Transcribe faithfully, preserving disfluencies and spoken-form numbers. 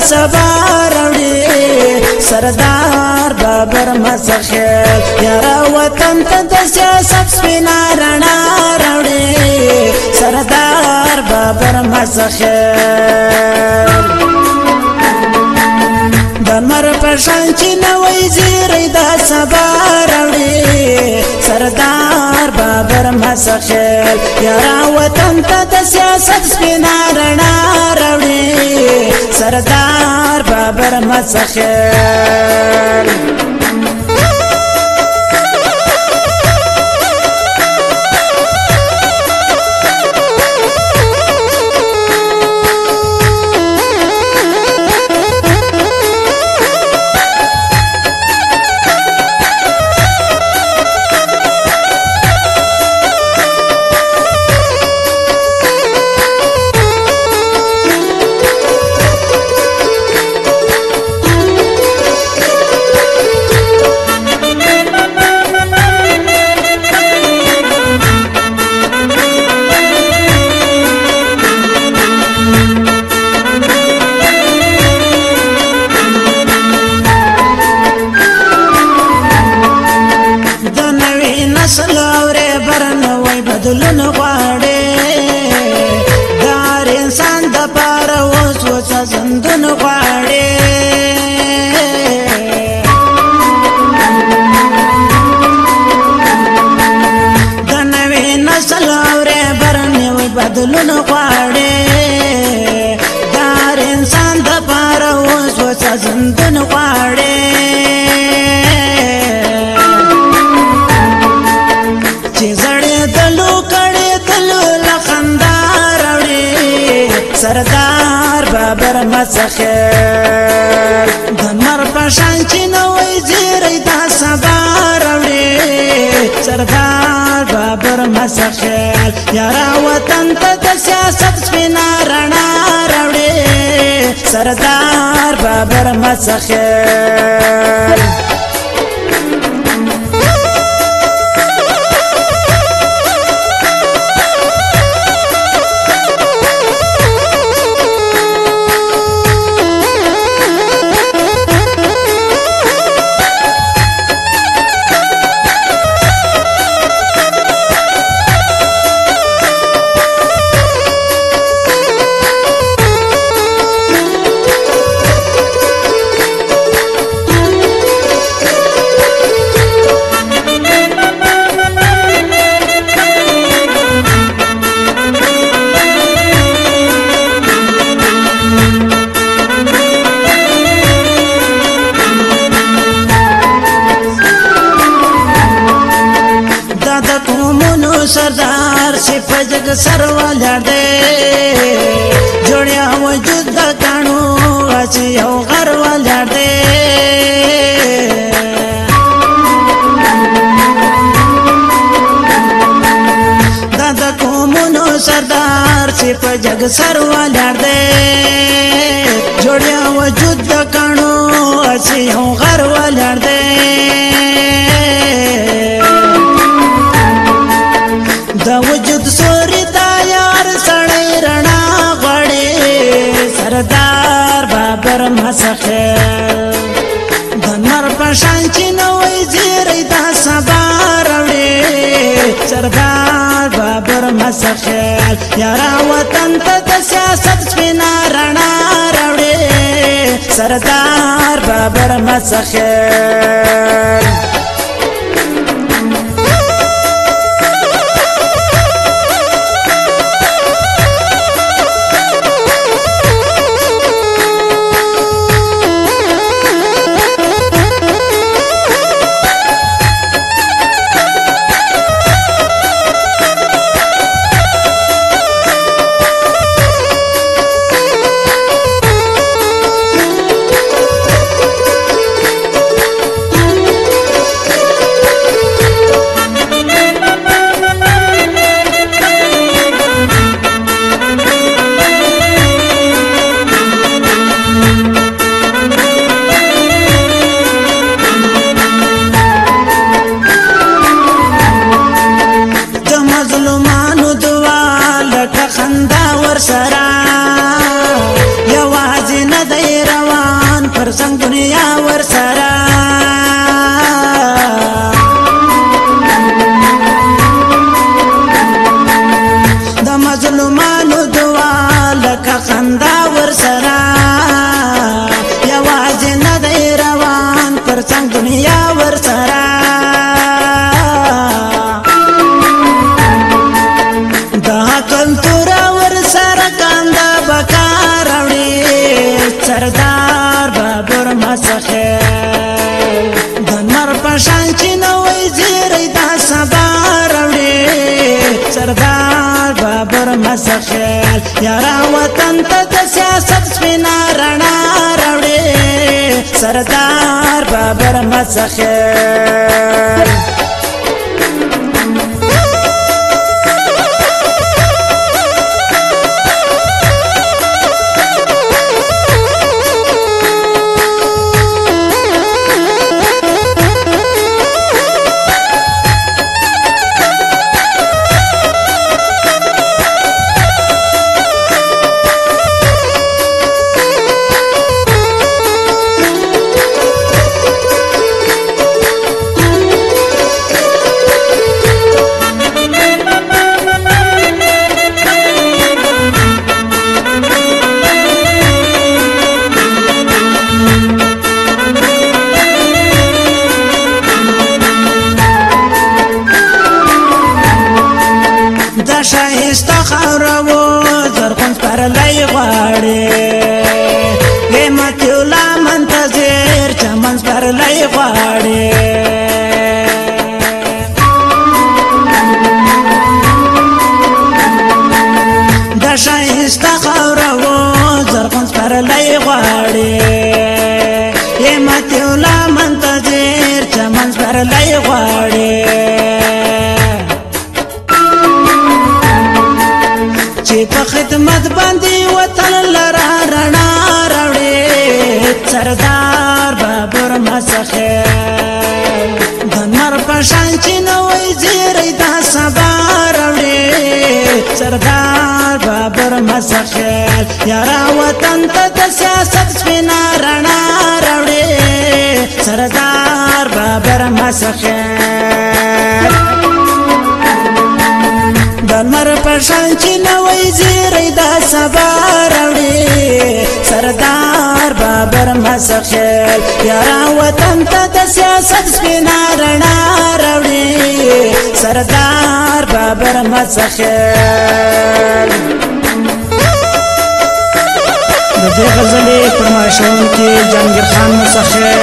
سبا راوړي سردار بابر مسخیل یارا وطن ته د سیاست سپینا رڼا راوړي سردار بابر مسخیل د مر پښان چې نوې زیری د سبا راوړي سردار بابر مسخیل یارا وطن ته د سیاست سپینا رڼا راوړي سردار بابر مسخیل بدلون غواړي دار انسان د پاره اوس اوس زندون غواړي د نوې نسل اورې برنې وي بدلون غواړي دار انسان د پاره اوس اوس زندون غواړي سردار بابر مسخیل د مر پښان چې نوې زیری د سبا راوړي سردار بابر مسخیل یارا وطن ته د سیاست سپینا رڼا راوړي سردار بابر مسخیل سردار سی پجگ سر ولاړ دی جوړیا وجود د کانو اچي یو غر ولاړ دی دا د قومونو سردار سی پجگ سر ولاړ دی جوړیا وجود د کانو اچي یو غر ولاړ دی دا وجود سوري دا یار سړی رڼا غواړي سردار بابر مسخیل د نر پښان چې نوې زیری د سبا راوړي سردار بابر مسخیل یارا وطن ته د سیاست سپینا رڼا راوړي سردار بابر مسخیل دنیا ور سره د مظلومانو دعا لکه خندا ور سره یوازې نه دی روان پر څنګ دنیا ور سره دا کلتور ور سره کاندا بکار وړي سردار بابر مسخیل د نر پشان چې نوې زیری دا سبا وړي سردار بابر مسخیل یارا وطن ته د سیاست سپینا رڼا راوړي سردار بابر مسخیل شایسته خاورو زرغون سپرلی غواړي نعمت الله منتظر چمن سپرلی غواړي د شایسته خاورو زرغون سپرلی غواړي نعمت الله منتظر چمن سپرلی غواړي چې په خدمت باندې وطن لرا رڼا راوړي سردار بابر مسخیل د نر پشان چې نوې زیری دا سبا راوړي سردار بابر مسخیل یارا وطن ته د سیاست سپینا رڼا راوړي سردار بابر مسخیل د نر پشان چې نوې زیری دا سبا راوړي سردار بابر مسخیل یارا وطن ته د سیاست سپینا رڼا راوړي سردار بابر مسخیل د دې غزلې فرمایشونکي جهانګیر خان مسخیل